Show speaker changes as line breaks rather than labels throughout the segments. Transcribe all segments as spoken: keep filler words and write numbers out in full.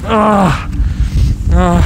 Ah, ah.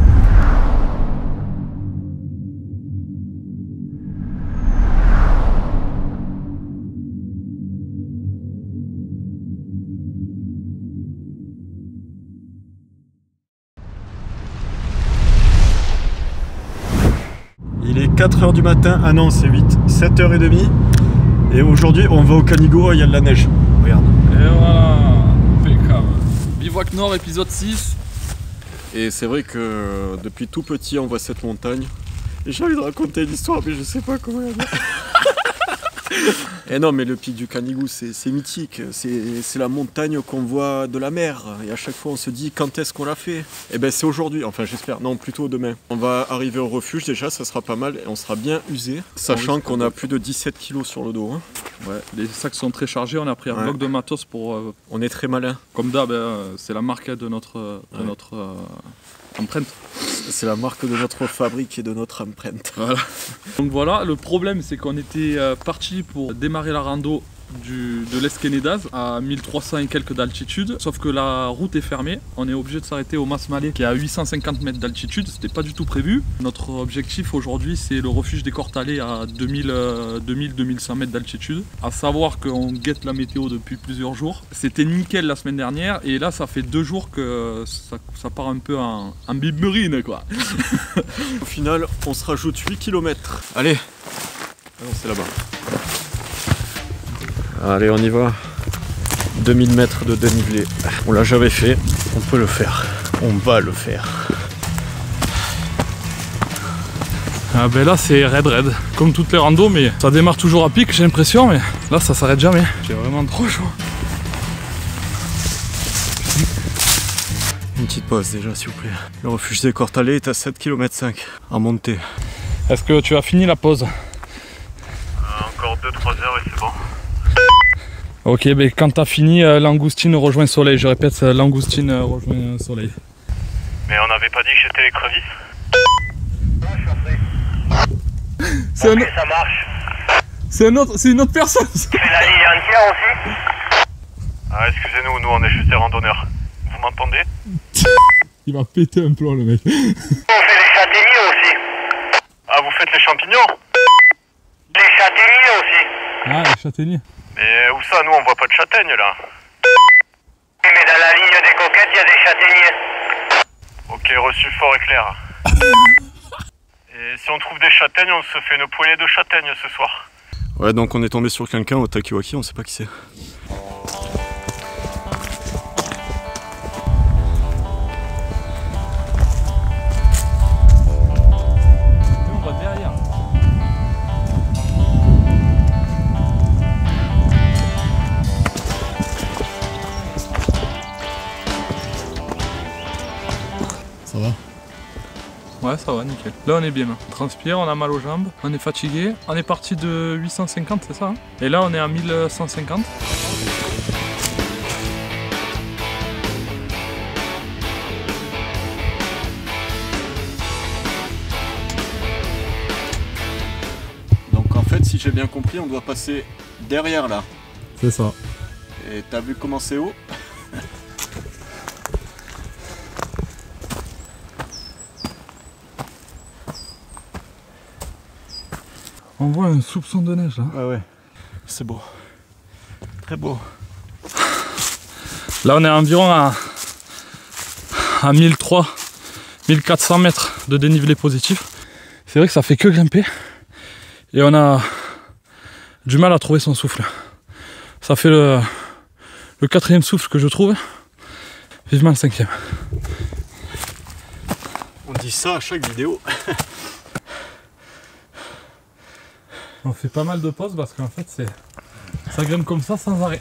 Il est quatre heures du matin, ah non c'est huit, sept heures trente. Et aujourd'hui on va au Canigou, il y a de la neige. Regarde.
Et voilà, impeccable. Bivouac Nord épisode six.
Et c'est vrai que depuis tout petit on voit cette montagne. Et j'ai envie de raconter une histoire mais je sais pas comment la dire. Et non mais le pic du Canigou c'est mythique, c'est la montagne qu'on voit de la mer. Et à chaque fois on se dit quand est-ce qu'on l'a fait. Et ben c'est aujourd'hui, enfin j'espère, non plutôt demain. On va arriver au refuge déjà, ça sera pas mal et on sera bien usé. Sachant qu'on a plus de dix-sept kilos sur le dos. Hein.
Ouais, les sacs sont très chargés, on a pris un ouais. bloc de matos pour... Euh,
on est très malin.
Comme d'hab, euh, c'est la marque de notre, de ouais. notre euh, empreinte.
C'est la marque de notre fabrique et de notre empreinte.
Voilà. Donc voilà, le problème c'est qu'on était euh, parti pour démarrer la rando du, de l'Esquenedaz à mille trois cents et quelques d'altitude. Sauf que la route est fermée, on est obligé de s'arrêter au Mas Malé qui est à huit cent cinquante mètres d'altitude. C'était pas du tout prévu. Notre objectif aujourd'hui c'est le refuge des Cortalais à deux mille à deux mille cent mètres d'altitude. À savoir qu'on guette la météo depuis plusieurs jours. C'était nickel la semaine dernière et là ça fait deux jours que ça, ça part un peu en, en biberine quoi.
Au final on se rajoute huit kilomètres. Allez, c'est là-bas. Allez, on y va. deux mille mètres de dénivelé. On l'a jamais fait, on peut le faire. On va le faire.
Ah ben là c'est raid raid, comme toutes les randos, mais ça démarre toujours à pic j'ai l'impression, mais là ça s'arrête jamais. J'ai vraiment trop chaud.
Une petite pause déjà s'il vous plaît. Le refuge des Cortalais est à sept virgule cinq kilomètres en montée.
Est-ce que tu as fini la pause?
euh, Encore deux trois heures et c'est bon.
Ok, ben quand t'as fini, euh, Langoustine rejoint Soleil. Je répète, euh, Langoustine euh, rejoint Soleil.
Mais on n'avait pas dit que j'étais l'écrevisse.
C'est un...
ça marche.
C'est un autre... une autre personne.
Tu fais la ligne entière aussi?
Ah excusez-nous, nous on est juste des randonneurs. Vous m'entendez?
Il va péter un plomb le mec.
On fait les châtaigniers aussi.
Ah vous faites les champignons?
Les châtaigniers aussi.
Ah les châtaigniers.
Mais où ça? Nous on voit pas de châtaignes là.
Oui, mais dans la ligne des coquettes il y a des châtaigniers.
Ok, reçu fort et clair. Et si on trouve des châtaignes, on se fait une poêlée de châtaignes ce soir. Ouais, donc on est tombé sur quelqu'un au Takiwaki, on sait pas qui c'est.
Ça va? Ouais, ça va, nickel. Là, on est bien. On transpire, on a mal aux jambes, on est fatigué. On est parti de huit cent cinquante, c'est ça hein? Et là, on est à mille cent cinquante.
Donc en fait, si j'ai bien compris, on doit passer derrière là.
C'est ça.
Et t'as vu comment c'est haut?
On voit un soupçon de neige là.
Ouais ouais, c'est beau. Très beau.
Là on est environ à, à mille trois cents, mille quatre cents mètres de dénivelé positif. C'est vrai que ça fait que grimper. Et on a du mal à trouver son souffle. Ça fait le, le quatrième souffle que je trouve. Vivement le cinquième.
On dit ça à chaque vidéo.
On fait pas mal de pauses parce qu'en fait c'est ça grimpe comme ça sans arrêt.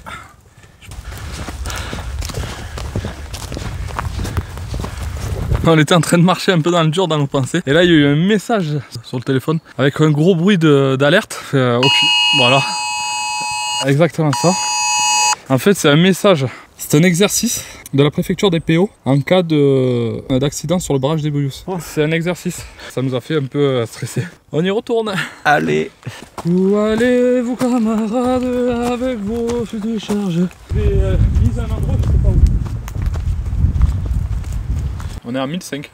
On était en train de marcher un peu dans le dur dans nos pensées et là il y a eu un message sur le téléphone avec un gros bruit d'alerte. Euh, okay. Voilà, exactement ça. En fait c'est un message, c'est un exercice de la préfecture des P O en cas d'accident sur le barrage des Bouyous. Oh, c'est un exercice, ça nous a fait un peu stresser. On y retourne.
Allez.
Où allez-vous camarades avec vos fusils de charge? J'ai euh, mis un endroit, je sais pas où. On est à mille cinq.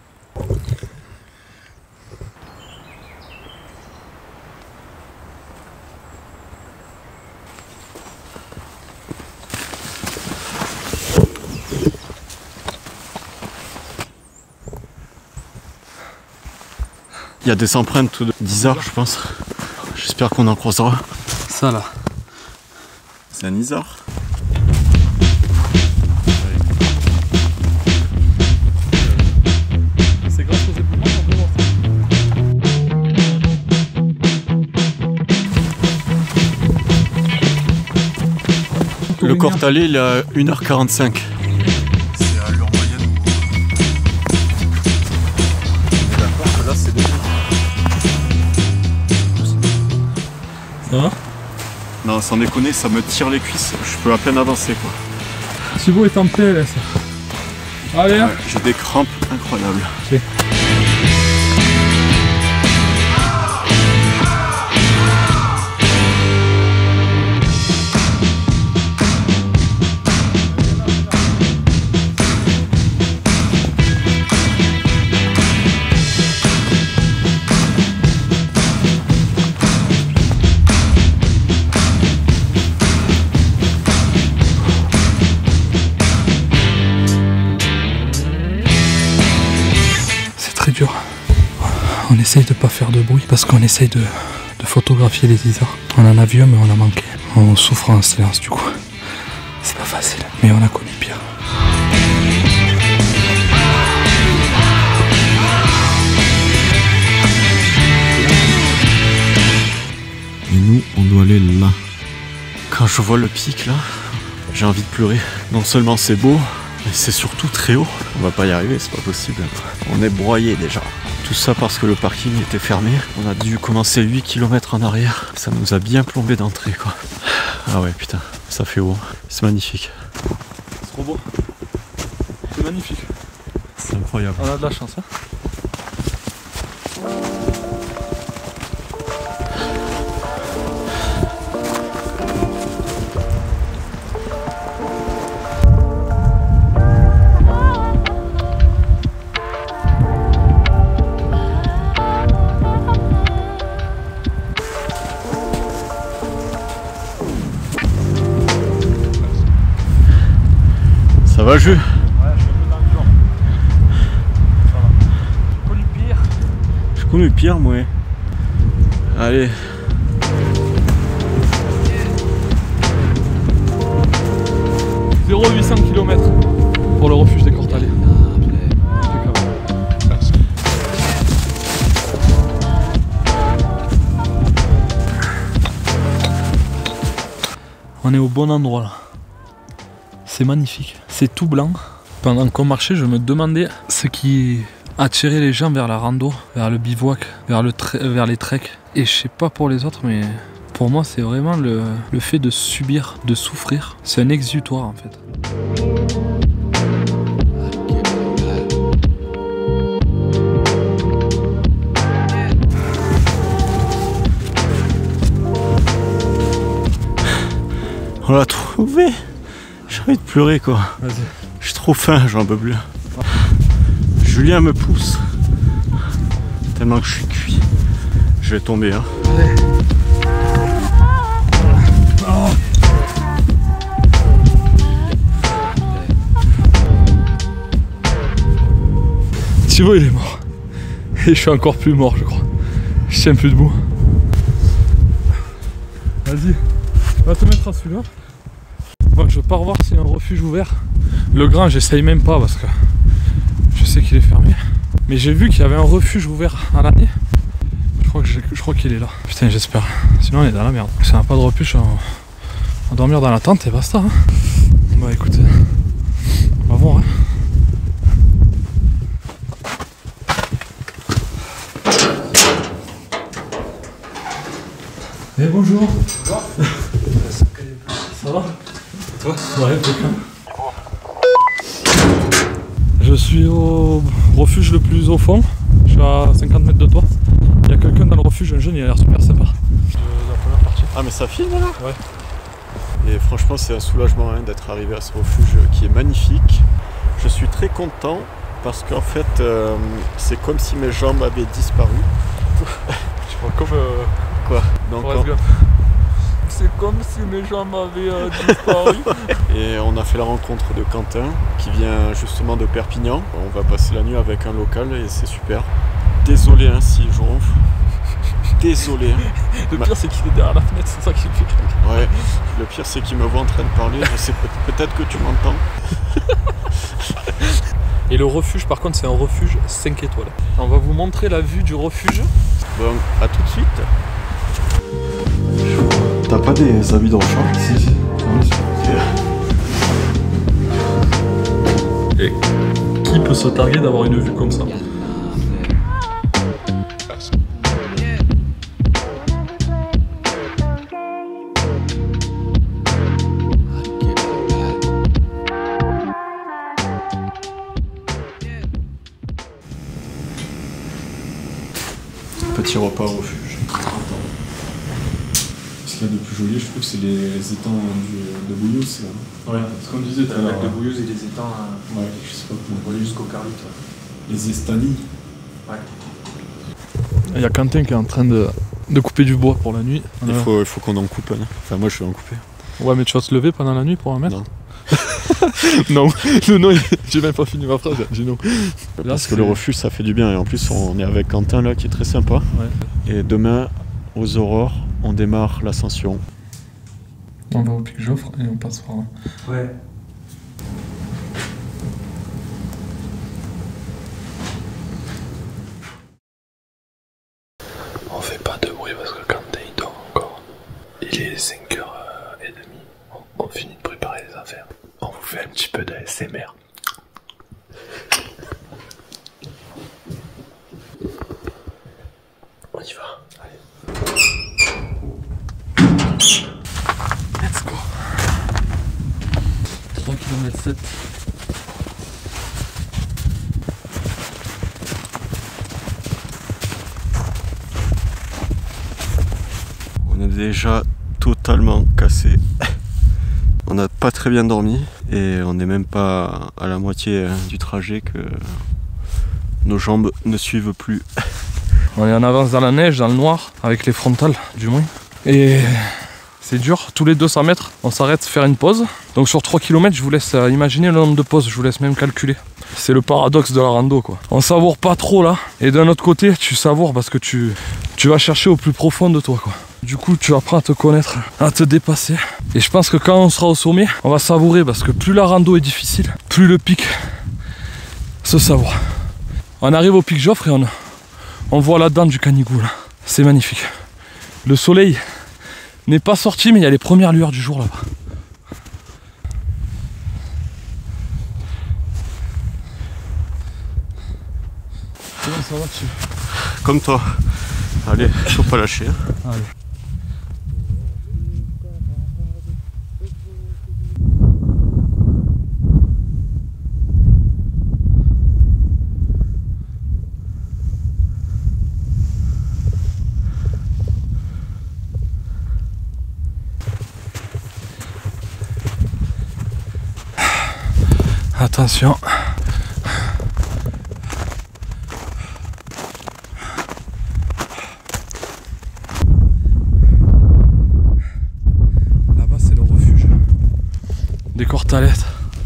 Il y a des empreintes d'Isard, je pense. J'espère qu'on en croisera.
Ça là.
C'est un Isard.
C'est grâce aux époulements qu'on peut voir ça.
Le Cortalet, il est à une heure quarante-cinq. C'est à l'heure moyenne. D'accord, là c'est deux.
Ça va?
Non, sans déconner, ça me tire les cuisses. Je peux à peine avancer quoi.
Thibaut est en P L S. Allez, hein.
Ouais, j'ai des crampes incroyables.
Okay. Dur. On essaye de pas faire de bruit parce qu'on essaye de, de photographier les isards. On en a vu mais on a manqué. On souffre en silence du coup. C'est pas facile, mais on a connu pire.
Et nous, on doit aller là. Quand je vois le pic là, j'ai envie de pleurer. Non seulement c'est beau, mais c'est surtout très haut. On va pas y arriver, c'est pas possible. On est broyé déjà. Tout ça parce que le parking était fermé. On a dû commencer huit kilomètres en arrière. Ça nous a bien plombé d'entrée quoi. Ah ouais putain, ça fait haut. C'est magnifique.
C'est trop beau. C'est magnifique.
C'est incroyable.
On a de la chance hein.
Ça va, Jules?
Ouais, je suis un peu dans le genre. Ça va. J'ai connu pire.
J'ai connu pire, moi. Allez.
zéro virgule huit cents kilomètres pour le refuge des Cortalets. On est au bon endroit là. C'est magnifique. C'est tout blanc. Pendant qu'on marchait, je me demandais ce qui attirait les gens vers la rando, vers le bivouac, vers, le vers les treks. Et je sais pas pour les autres, mais pour moi, c'est vraiment le, le fait de subir, de souffrir. C'est un exutoire en fait.
On l'a trouvé. J'ai envie de pleurer quoi.
Vas-y.
J'ai trop faim, j'en peux plus. Julien me pousse. Tellement que je suis cuit. Je vais tomber hein.
Allez. Oh. Thibaut il est mort. Et je suis encore plus mort je crois. Je tiens plus debout. Vas-y. Va te mettre à celui-là. Moi je pars voir s'il y a un refuge ouvert. Le grand j'essaye même pas parce que je sais qu'il est fermé. Mais j'ai vu qu'il y avait un refuge ouvert à l'année. Je crois que je, je crois qu'il est là. Putain j'espère. Sinon on est dans la merde. Si on n'a pas de refuge, on, on va dormir dans la tente et basta. Hein. Bah écoute, on va voir. Hein. Eh bonjour. Bonjour. Ça va? Toi? Ouais, bien. Je suis au refuge le plus au fond. Je suis à cinquante mètres de toi. Il y a quelqu'un dans le refuge, un jeune, il a l'air super sympa. Euh, la première partie.
Ah mais ça filme là?
Ouais.
Et franchement c'est un soulagement hein, d'être arrivé à ce refuge qui est magnifique. Je suis très content Parce qu'en fait, euh, c'est comme si mes jambes avaient disparu.
Tu vois comme euh,
Quoi? Donc,
Forrest Gump. C'est comme si mes jambes avaient euh, disparu.
Et on a fait la rencontre de Quentin, qui vient justement de Perpignan. On va passer la nuit avec un local et c'est super. Désolé hein, si je ronfle. Désolé.
Le pire c'est qu'il est derrière la fenêtre, c'est ça qui fait.
Ouais, le pire c'est qu'il me voit en train de parler, je sais peut- peut-être que tu m'entends.
Et le refuge par contre c'est un refuge cinq étoiles. On va vous montrer la vue du refuge.
Bon, à tout de suite.
T'as pas des habits de rechange? Si, si.
Et qui peut se targuer d'avoir une vue comme ça?
Petit repas au refuge. Ce qu'il y a de plus joli, je trouve, c'est les étangs du, de Bouillouse.
Ouais, ce qu'on disait tout à l'heure.
de
Bouillouse et les étangs,
Ouais, je sais pas comment.
on va jusqu'au Carlit.
Les estanis.
Ouais.
Il y a Quentin qui est en train de, de couper du bois pour la nuit.
Il faut, il faut qu'on en coupe un. Enfin, moi je vais en couper.
Ouais, mais tu vas te lever pendant la nuit pour en mettre?
Non.
Non, non, non, j'ai même pas fini ma phrase, j'ai non. Là,
Parce que le refuge ça fait du bien et en plus on est avec Quentin là qui est très sympa.
Ouais.
Et demain, aux aurores, on démarre l'ascension.
On va au Pic Joffre et on passe par là.
Ouais.
On fait pas de bruit parce que Quentin il dort encore. Il est cinq heures trente. On, on finit de préparer les affaires. On vous fait un petit peu d'A S M R. On y va. Allez. Let's go. trois kilomètres sept.
On est déjà totalement cassé. On n'a pas très bien dormi et on n'est même pas à la moitié du trajet que nos jambes ne suivent plus.
On est en avance dans la neige, dans le noir, avec les frontales du moins. Et c'est dur, tous les deux cents mètres, on s'arrête faire une pause. Donc sur trois kilomètres, je vous laisse imaginer le nombre de pauses, je vous laisse même calculer. C'est le paradoxe de la rando quoi. On savoure pas trop là, et d'un autre côté, tu savoures parce que tu, tu vas chercher au plus profond de toi quoi. Du coup, tu apprends à te connaître, à te dépasser. Et je pense que quand on sera au sommet, on va savourer parce que plus la rando est difficile, plus le pic se savoure. On arrive au Pic Joffre et on, on voit la dent du Canigou là. C'est magnifique. Le soleil n'est pas sorti, mais il y a les premières lueurs du jour là-bas. Comment ça va dessus?
Comme toi. Allez, faut pas lâcher. Hein.
Allez. Attention. Là-bas c'est le refuge des Cortalettes.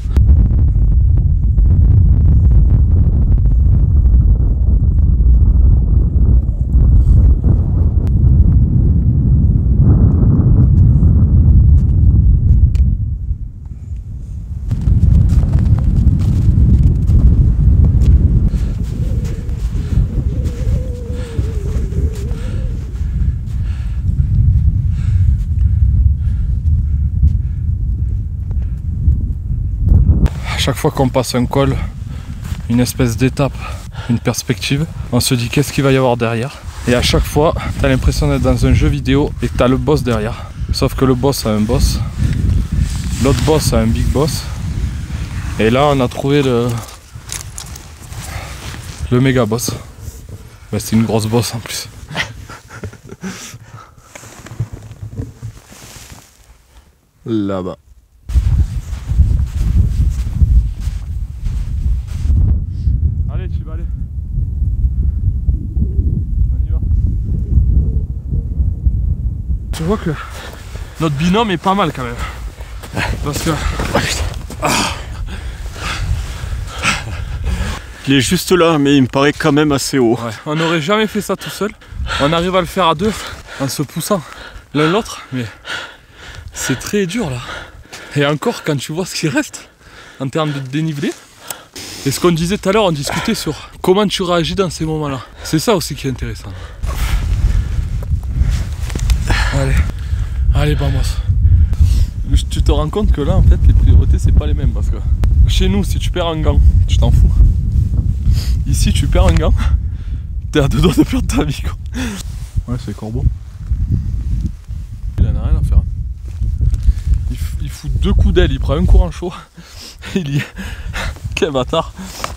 Chaque fois qu'on passe un col, une espèce d'étape, une perspective, on se dit qu'est-ce qu'il va y avoir derrière. Et à chaque fois, tu as l'impression d'être dans un jeu vidéo et que tu as le boss derrière. Sauf que le boss a un boss, l'autre boss a un big boss. Et là, on a trouvé le, le méga boss. Ben, c'est une grosse boss en plus. Là-bas. vois que notre binôme est pas mal quand même. Parce que...
Il est juste là, mais il me paraît quand même assez haut.
Ouais, on n'aurait jamais fait ça tout seul. On arrive à le faire à deux en se poussant l'un l'autre, mais c'est très dur là. Et encore quand tu vois ce qui reste en termes de dénivelé. Et ce qu'on disait tout à l'heure, on discutait sur comment tu réagis dans ces moments-là. C'est ça aussi qui est intéressant. Allez, allez vamos. Tu te rends compte que là en fait les priorités c'est pas les mêmes parce que chez nous si tu perds un gant, tu t'en fous. Ici tu perds un gant, t'es à deux doigts de perdre ta vie quoi. Ouais c'est Corbeau. Il en a rien à faire. Il, il fout deux coups d'aile, il prend un courant chaud. Il y est. Quel bâtard.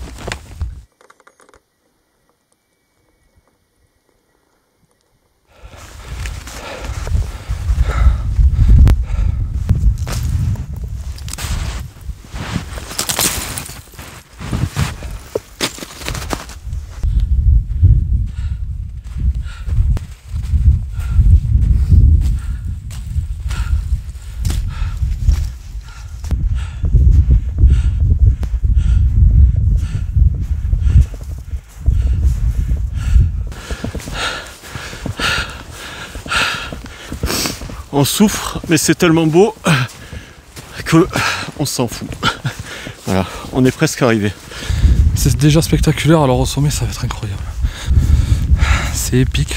On souffre, mais c'est tellement beau que on s'en fout. Voilà, on est presque arrivé.
C'est déjà spectaculaire, alors au sommet ça va être incroyable. C'est épique.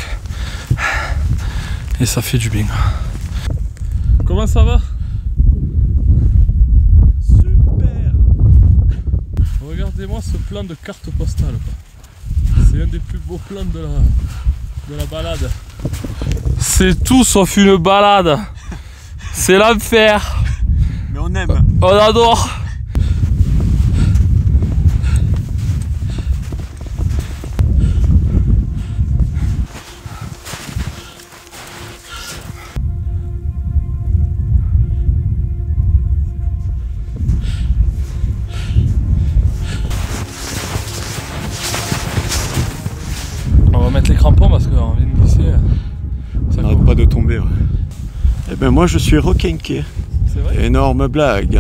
Et ça fait du bien. Comment ça va?
Super.
Regardez-moi ce plan de carte postale. C'est un des plus beaux plans de la, de la balade. C'est tout sauf une balade. C'est l'enfer.
Mais on aime.
On adore. On va mettre les crampons parce qu'on vient de glisser.
Ça n'arrête pas de tomber. Ouais. Eh ben moi je suis requinqué.
C'est vrai?
Énorme blague.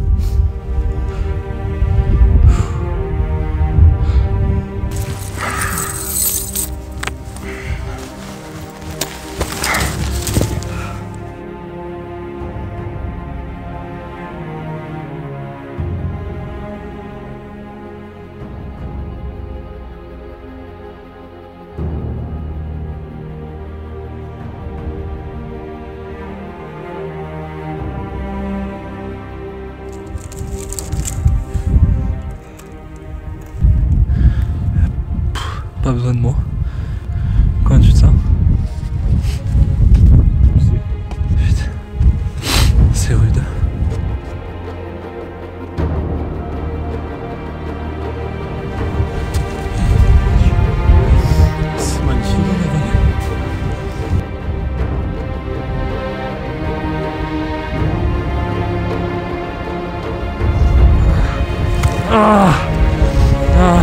Pas besoin de moi. Comment tu te sens? Putain. C'est rude.
C'est magnifique.
Ah ah.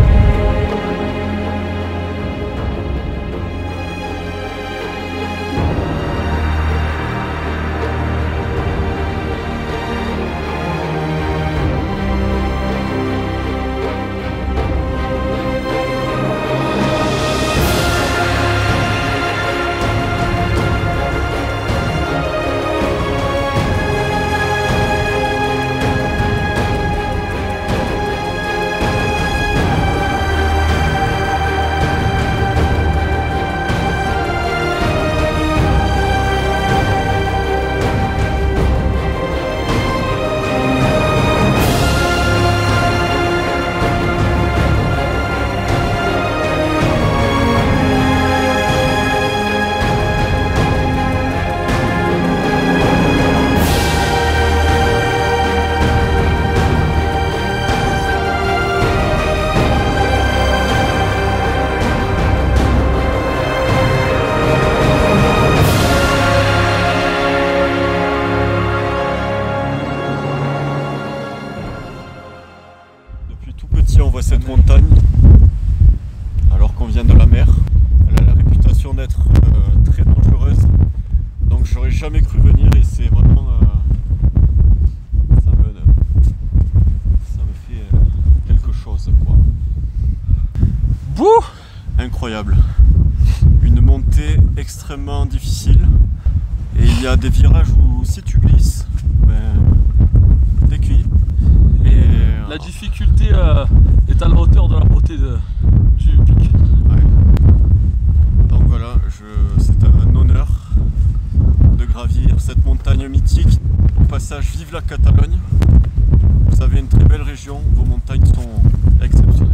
On voit cette montagne alors qu'on vient de la mer. Elle a la réputation d'être euh, très dangereuse, donc j'aurais jamais cru venir et c'est vraiment... Euh, ça, me, ça me fait euh, quelque chose, quoi.
Bouh!
Incroyable. Une montée extrêmement difficile. Et il y a des virages où si tu glisses, ben, t'es cuit. Et
la difficulté euh, est à la hauteur de la beauté de, du pic.
Ouais. Donc voilà, c'est un honneur de gravir cette montagne mythique. Au passage, vive la Catalogne. Vous avez une très belle région, vos montagnes sont exceptionnelles.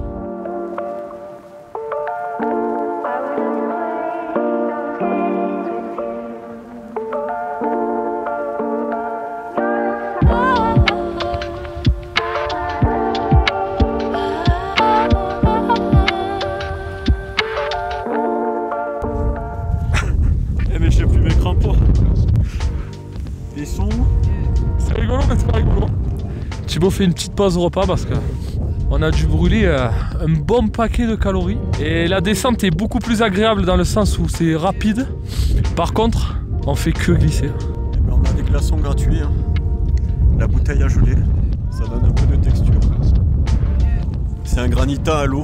Mais j'ai plus mes crampons. Ils sont où?
C'est rigolo mais c'est pas rigolo. Thibaut fait une petite pause repas parce que on a dû brûler euh, un bon paquet de calories. Et la descente est beaucoup plus agréable dans le sens où c'est rapide. Par contre, on fait que glisser.
Et ben on a des glaçons gratuits. Hein. La bouteille à geler, ça donne un peu de texture. C'est un granita à l'eau.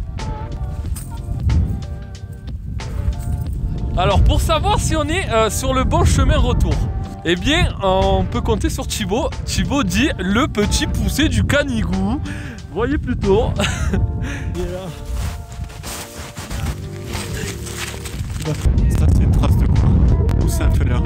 Alors pour savoir si on est euh, sur le bon chemin retour, eh bien on peut compter sur Thibaut. Thibaut dit le petit poussé du Canigou. Voyez plutôt.
Il est là. Ça c'est une trace de quoi? Où c'est un felleur?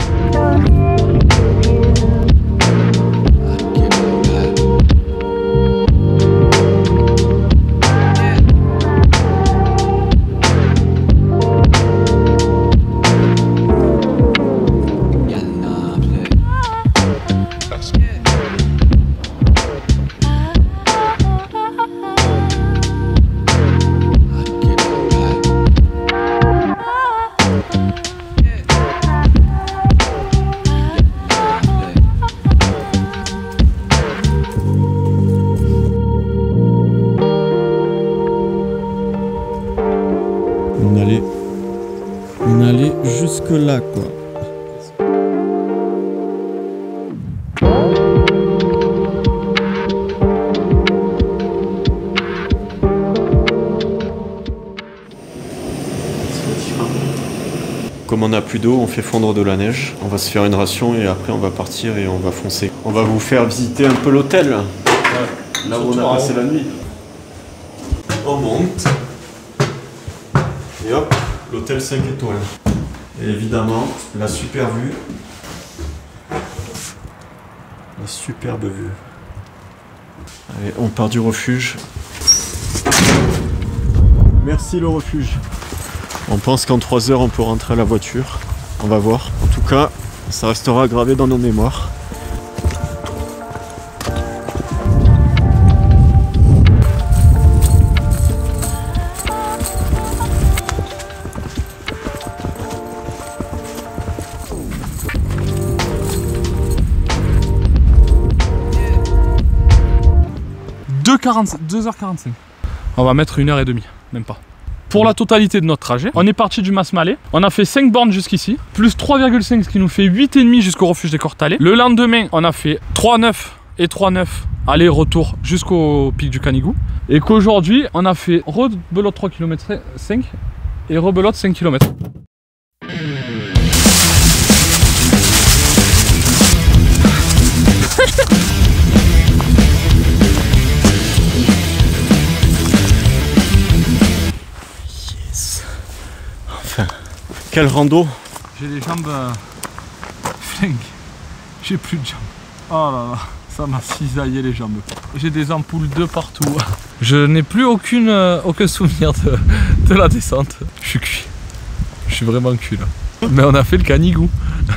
On allait, on allait jusque là quoi. Comme on n'a plus d'eau, on fait fondre de la neige. On va se faire une ration et après on va partir et on va foncer. On va vous faire visiter un peu l'hôtel. Ouais, là où on a passé la nuit. On monte. Et hop, l'hôtel cinq étoiles. Et évidemment, la super vue. La superbe vue. Allez, on part du refuge. Merci le refuge. On pense qu'en trois heures, on peut rentrer à la voiture. On va voir. En tout cas, ça restera gravé dans nos mémoires.
deux heures quarante-cinq. On va mettre une heure et demie, même pas. Pour la totalité de notre trajet, on est parti du Mas-Malé. On a fait cinq bornes jusqu'ici, plus trois virgule cinq, ce qui nous fait huit virgule cinq jusqu'au refuge des Cortalais. Le lendemain, on a fait trois neuf et trois neuf aller-retour jusqu'au pic du Canigou. Et qu'aujourd'hui, on a fait rebelote trois virgule cinq kilomètres et rebelote cinq kilomètres.
Quel rando!
J'ai les jambes euh, flingues. J'ai plus de jambes. Oh là là, ça m'a cisaillé les jambes. J'ai des ampoules de partout. Je n'ai plus aucune, euh, aucun souvenir de, de la descente. Je suis cuit. Je suis vraiment cuit là. Mais on a fait le Canigou.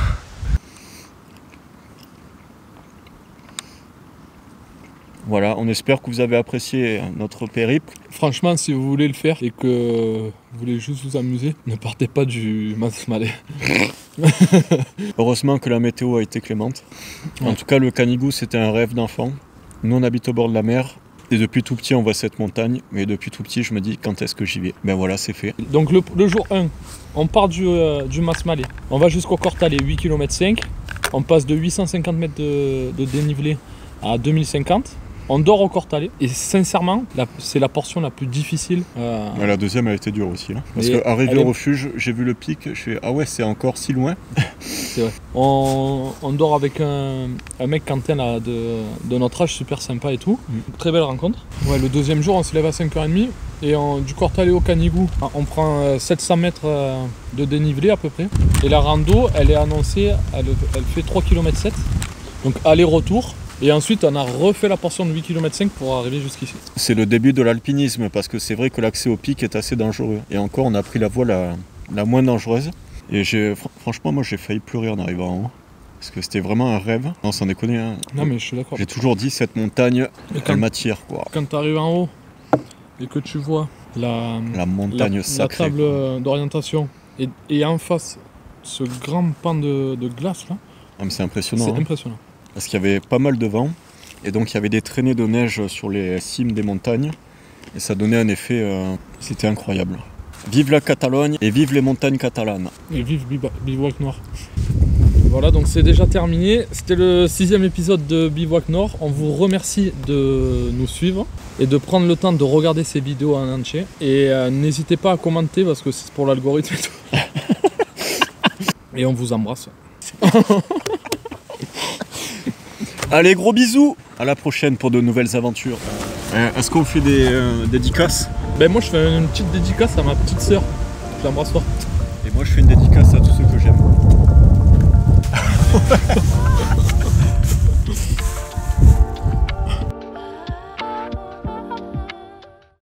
Voilà, on espère que vous avez apprécié notre périple.
Franchement, si vous voulez le faire et que vous voulez juste vous amuser, ne partez pas du Mas-Malé.
Heureusement que la météo a été clémente. En tout cas, le Canigou, c'était un rêve d'enfant. Nous, on habite au bord de la mer. Et depuis tout petit, on voit cette montagne, mais depuis tout petit, je me dis quand est-ce que j'y vais. Ben voilà, c'est fait.
Donc le, le jour un, on part du, euh, du Mas-Malé. On va jusqu'au Cortalet, huit virgule cinq kilomètres. On passe de huit cent cinquante mètres de, de dénivelé à deux mille cinquante. On dort au Cortalet. Et sincèrement, la, c'est la portion la plus difficile. Euh...
Ouais, la deuxième, elle était dure aussi. Hein. Parce qu'arrivé au est... refuge, j'ai vu le pic, je fais ah ouais, c'est encore si loin.
C'est vrai. On, on dort avec un, un mec Quentin là, de, de notre âge, super sympa et tout. Mm. Très belle rencontre. Ouais, le deuxième jour, on se lève à cinq heures trente et on, du Cortalet au Canigou, on prend sept cents mètres de dénivelé à peu près. Et la rando, elle est annoncée, elle, elle fait trois virgule sept kilomètres. Donc aller-retour. Et ensuite, on a refait la portion de huit virgule cinq kilomètres pour arriver jusqu'ici.
C'est le début de l'alpinisme parce que c'est vrai que l'accès au pic est assez dangereux. Et encore, on a pris la voie la, la moins dangereuse. Et j'ai, franchement, moi, j'ai failli pleurer en arrivant en haut. Parce que c'était vraiment un rêve. Non, c'en est connu. Hein.
Non, mais je suis d'accord.
J'ai toujours dit, cette montagne, quand, elle m'attire, quoi.
Quand tu arrives en haut et que tu vois la,
la montagne
la,
sacrée,
la table quoi. D'orientation et, et en face, ce grand pan de, de glace, là.
Ah, mais c'est impressionnant.
C'est
hein.
impressionnant.
Parce qu'il y avait pas mal de vent. Et donc il y avait des traînées de neige sur les cimes des montagnes. Et ça donnait un effet, euh, c'était incroyable. Vive la Catalogne et vive les montagnes catalanes.
Et vive Bivouac Noir. Voilà, donc c'est déjà terminé. C'était le sixième épisode de Bivouac Nord. On vous remercie de nous suivre et de prendre le temps de regarder ces vidéos en entier. Et euh, n'hésitez pas à commenter parce que c'est pour l'algorithme et tout. Et on vous embrasse.
Allez, gros bisous. À la prochaine pour de nouvelles aventures. Euh, est-ce qu'on fait des euh, dédicaces?
Ben moi je fais une petite dédicace à ma petite sœur. Je l'embrasse fort.
Et moi je fais une dédicace à tous ceux que j'aime.